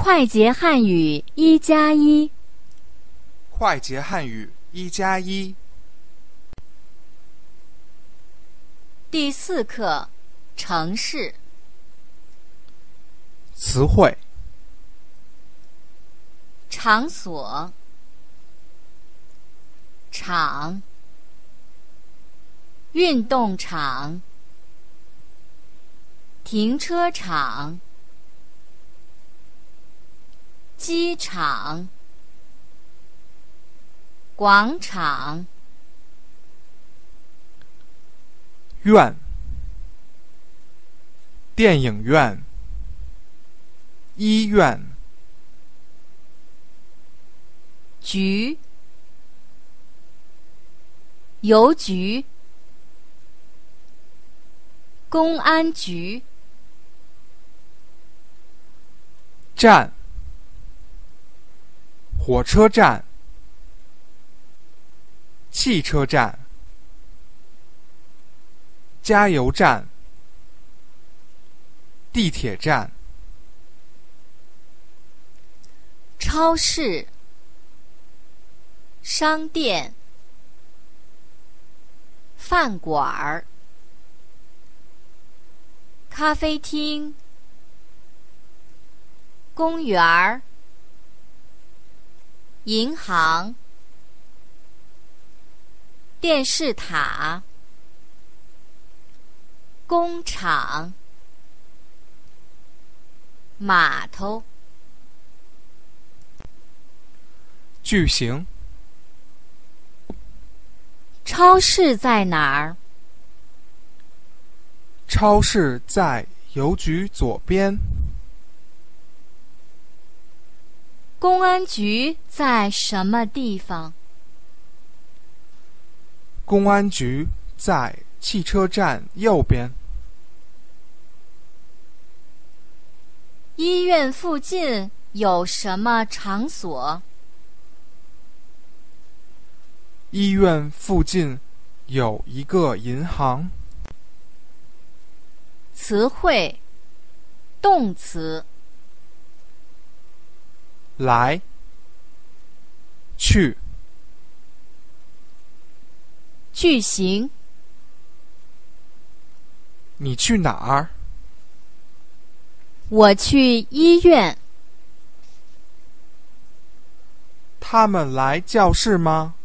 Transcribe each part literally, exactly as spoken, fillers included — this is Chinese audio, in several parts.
快捷汉语一加一。 快捷汉语一加一。 第四课，城市。 词汇： 场所、场、运动场、停车场、机场、广场、 院、电影院、医院、 局、邮局、公安局、 站、火车站、汽车站、加油站、地铁站、 超市、商店、饭馆儿、咖啡厅、公园儿、银行、电视塔、工厂、码头。 句型： 超市在哪儿？ 超市在邮局左边。 公安局在什么地方？ 公安局在汽车站右边。 医院附近有什么场所？ 医院附近有一个银行。 词汇：动词， 来、去。 句型： 你去哪儿？ 我去医院。 他们来教室吗？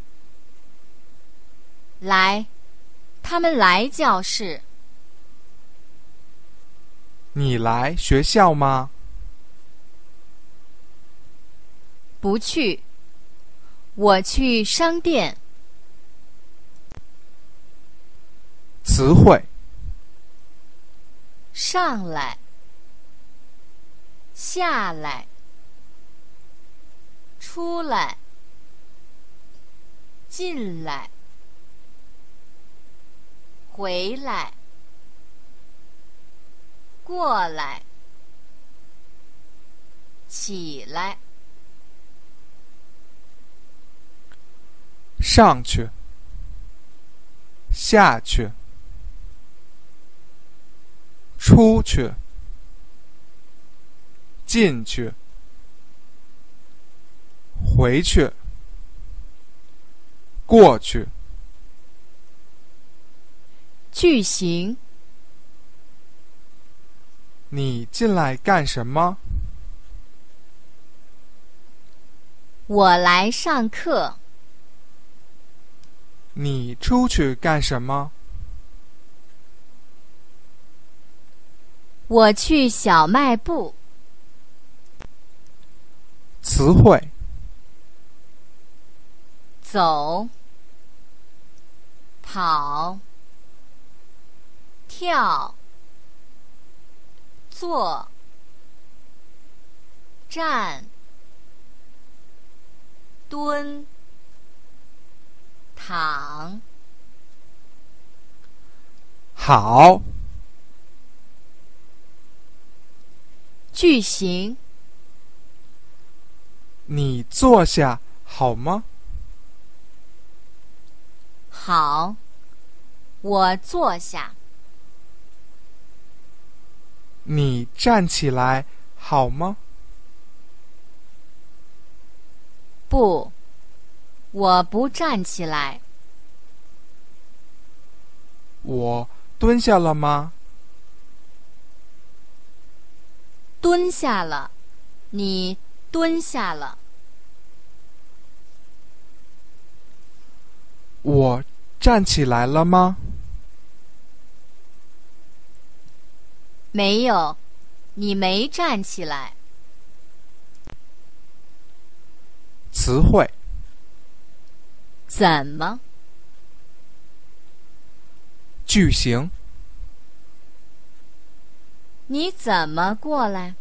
来，他们来教室。 你来学校吗？ 不去，我去商店。 词汇： 上来、下来、出来、进来、回来、过来、起来。 上去、下去、出去、进去、回去、过去。 句型： 你进来干什么？ 我来上课。 你出去干什么？ 我去小卖部。 词汇： 走、跑、跳、坐、站、蹲、躺。 好。 句型： 你坐下好吗？ 好，我坐下。 你站起来好吗？ 不，我不站起来。 我蹲下了吗？ 蹲下了，你蹲下了。 我站起来了吗？ 没有，你没站起来。 词汇： 怎么？ 句型： 你怎么过来？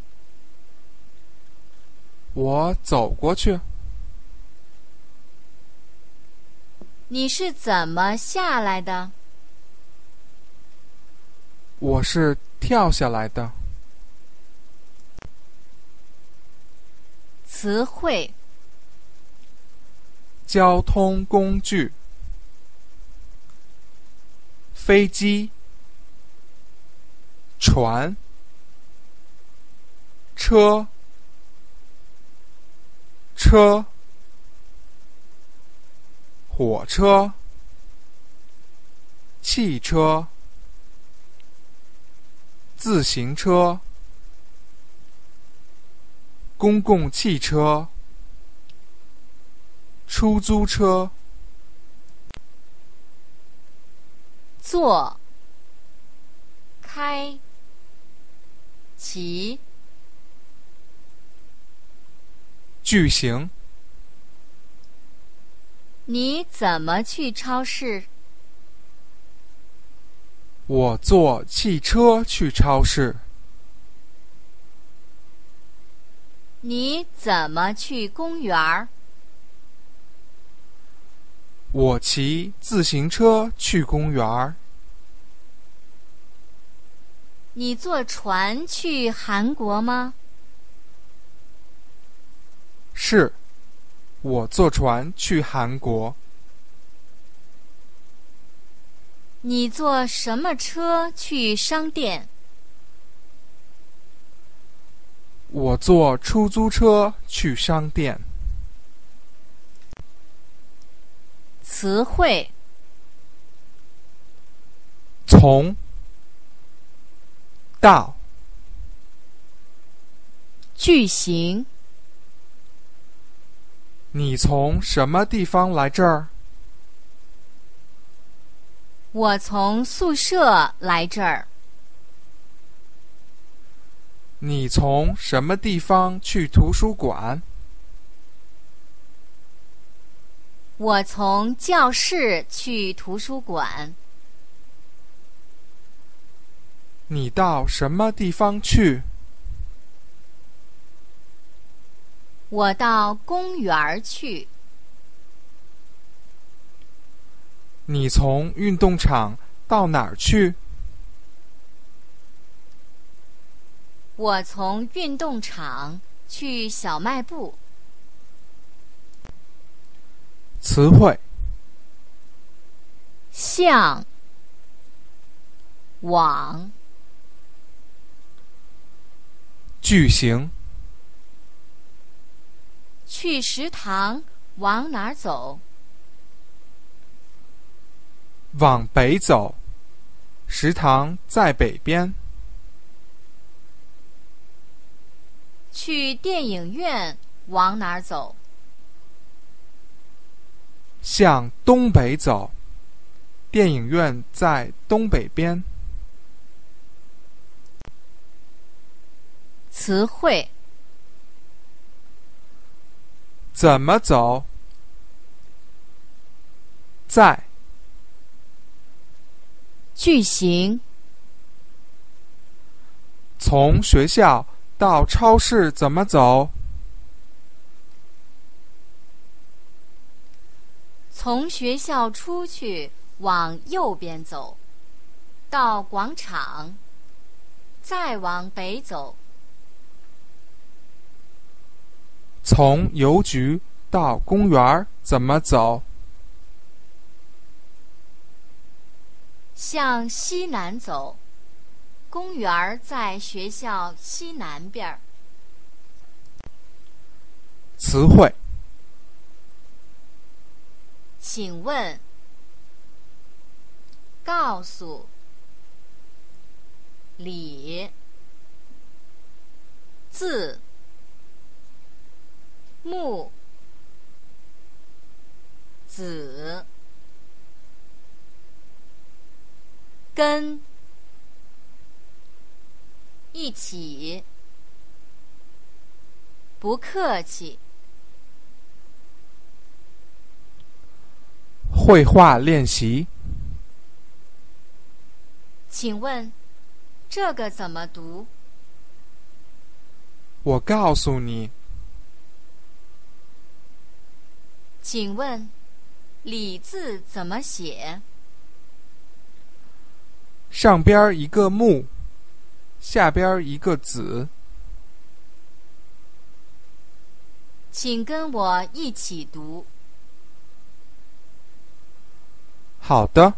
我走过去。 你是怎么下来的？ 我是跳下来的。 词汇： 交通工具：飞机、船、车、车、火车、汽车、自行车、公共汽车、出租车。 坐、开、骑。 句型： 你怎么去超市？ 我坐汽车去超市。 你怎么去公园儿？ 我骑自行车去公园儿。 你坐船去韩国吗？ 是，我坐船去韩国。 你坐什么车去商店？ 我坐出租车去商店。 词汇： 从、到。 句型： 你从什么地方来这儿？ 我从宿舍来这儿。 你从什么地方去图书馆？ 我从教室去图书馆。 你到什么地方去？ 我到公园儿去。 你从运动场到哪儿去？ 我从运动场去小卖部。 词汇： 向、往。 句型： 去食堂往哪儿走？ 往北走，食堂在北边。 去电影院往哪儿走？ 向东北走，电影院在东北边。 词汇： 怎么走？在。 句型： 从学校到超市怎么走？ 从学校出去往右边走，到广场，再往北走。 从邮局到公园怎么走？ 向西南走，公园在学校西南边儿。 词汇： 请问，告诉，理，字，木，子，跟，一起，不客气。 绘画练习。 请问，这个怎么读？ 我告诉你。 请问，李字怎么写？ 上边一个木，下边一个子。 请跟我一起读。 好的。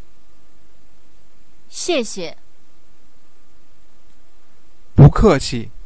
谢谢。 不客气。